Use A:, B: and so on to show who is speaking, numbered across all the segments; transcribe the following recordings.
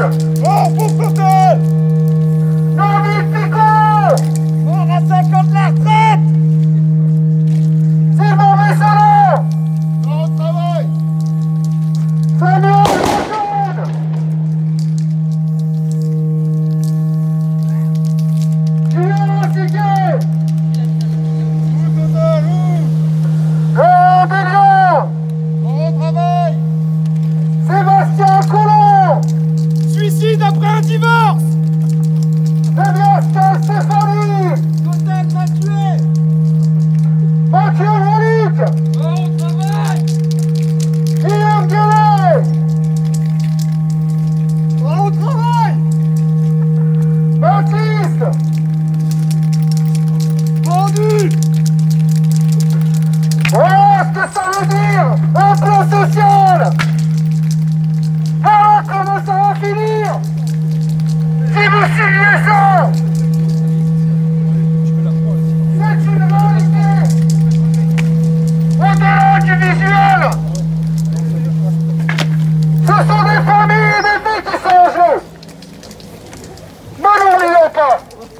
A: Mort pour Coquel.
B: David Picot.
A: Mort à 5 ans de la retraite.
B: Simon Messalon.
A: Mort au travail.
B: Samuel Lejeune. Julien Siguet. Léon Bélion.
A: Mort au travail.
B: Sébastien Collomb.
A: Suicide après un divorce.
B: Sébastien Stéphanie.
A: Coquel m'a tué.
B: Mathieu Walid.
A: Mort au travail.
B: Guillaume Guélet.
A: Mort au travail.
B: Baptiste.
A: Pendu.
B: Voilà ce que ça veut dire, un plan social. Voilà comment ça va finir. Si vous signez ça, c'est une réalité. Au-delà du visuel, ce sont des familles et des vies qui sont en jeu. Ne l'oublions pas.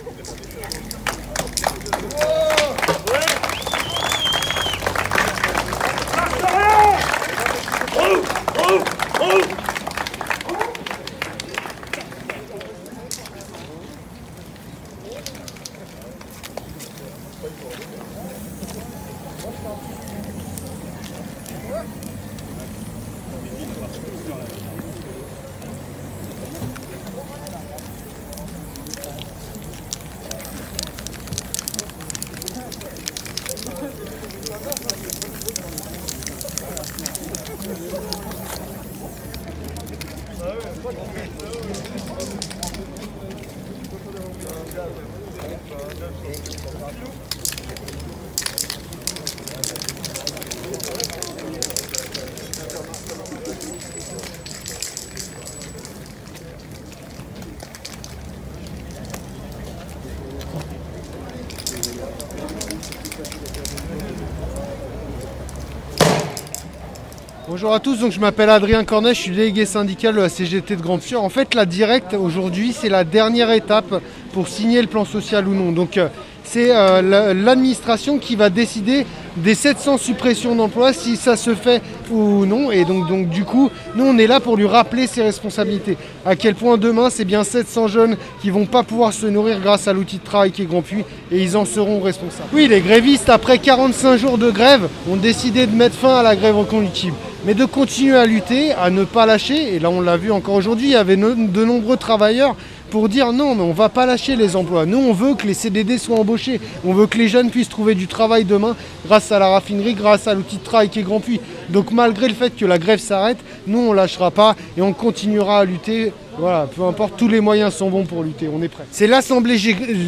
C: Bonjour à tous, donc je m'appelle Adrien Cornet, je suis délégué syndical de la CGT de Grandpuits. En fait, la directe aujourd'hui, c'est la dernière étape pour signer le plan social ou non. Donc c'est l'administration qui va décider des 700 suppressions d'emplois, si ça se fait ou non. Et donc du coup, nous on est là pour lui rappeler ses responsabilités. À quel point demain, c'est bien 700 jeunes qui vont pas pouvoir se nourrir grâce à l'outil de travail qui est Grandpuits, et ils en seront responsables. Oui, les grévistes, après 45 jours de grève, ont décidé de mettre fin à la grève reconductible, mais de continuer à lutter, à ne pas lâcher. Et là on l'a vu encore aujourd'hui, il y avait de nombreux travailleurs pour dire non, mais on ne va pas lâcher les emplois. Nous on veut que les CDD soient embauchés, on veut que les jeunes puissent trouver du travail demain grâce à la raffinerie, grâce à l'outil de travail qui est Grandpuits. Donc malgré le fait que la grève s'arrête, nous on ne lâchera pas et on continuera à lutter. Voilà, peu importe, tous les moyens sont bons pour lutter, on est prêt. C'est l'Assemblée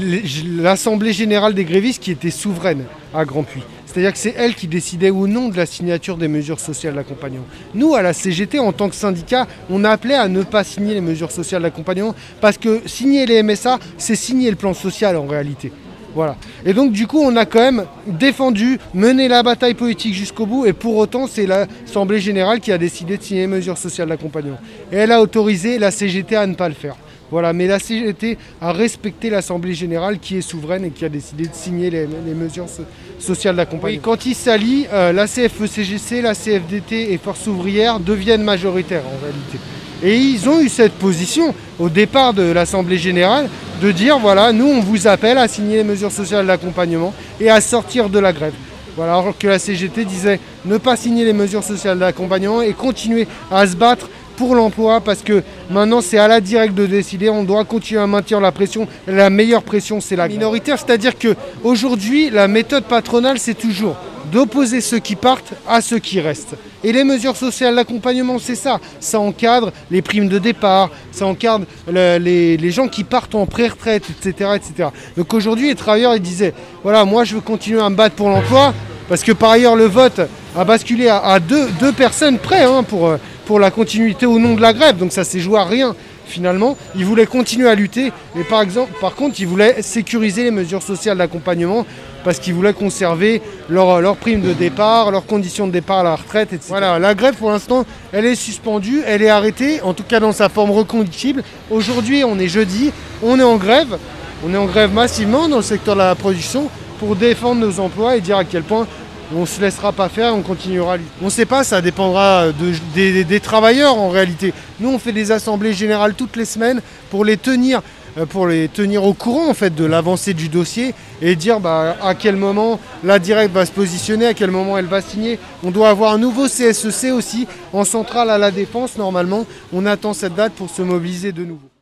C: générale des grévistes qui était souveraine à Grandpuits. C'est-à-dire que c'est elle qui décidait ou non de la signature des mesures sociales d'accompagnement. Nous, à la CGT, en tant que syndicat, on a appelé à ne pas signer les mesures sociales d'accompagnement parce que signer les MSA, c'est signer le plan social en réalité. Voilà. Et donc du coup, on a quand même défendu, mené la bataille politique jusqu'au bout, et pour autant, c'est l'Assemblée générale qui a décidé de signer les mesures sociales d'accompagnement. Et elle a autorisé la CGT à ne pas le faire. Voilà, mais la CGT a respecté l'Assemblée générale qui est souveraine et qui a décidé de signer les mesures sociales d'accompagnement. Quand ils s'allient, la CFE-CGC, la CFDT et Force ouvrière deviennent majoritaires en réalité. Et ils ont eu cette position au départ de l'Assemblée générale de dire voilà, nous on vous appelle à signer les mesures sociales d'accompagnement et à sortir de la grève. Voilà, alors que la CGT disait ne pas signer les mesures sociales d'accompagnement et continuer à se battre pour l'emploi, parce que maintenant c'est à la directe de décider, on doit continuer à maintenir la pression. La meilleure pression, c'est la minoritaire, c'est-à-dire qu'aujourd'hui la méthode patronale, c'est toujours d'opposer ceux qui partent à ceux qui restent. Et les mesures sociales d'accompagnement, c'est ça. Ça encadre les primes de départ, ça encadre les gens qui partent en pré-retraite, etc., etc. Donc aujourd'hui, les travailleurs, ils disaient, voilà, moi je veux continuer à me battre pour l'emploi, parce que par ailleurs, le vote a basculé à deux personnes près pour la continuité ou non de la grève. Donc ça s'est joué à rien. Finalement, ils voulaient continuer à lutter, et par contre, ils voulaient sécuriser les mesures sociales d'accompagnement parce qu'ils voulaient conserver leur prime de départ, leurs conditions de départ à la retraite, etc. Voilà, la grève pour l'instant, elle est suspendue, elle est arrêtée, en tout cas dans sa forme reconductible. Aujourd'hui, on est jeudi, on est en grève massivement dans le secteur de la production pour défendre nos emplois et dire à quel point on ne se laissera pas faire, on continuera. On ne sait pas, ça dépendra des travailleurs en réalité. Nous, on fait des assemblées générales toutes les semaines pour les tenir au courant en fait de l'avancée du dossier et dire à quel moment la directe va se positionner, à quel moment elle va signer. On doit avoir un nouveau CSEC aussi en centrale à la Défense normalement. On attend cette date pour se mobiliser de nouveau.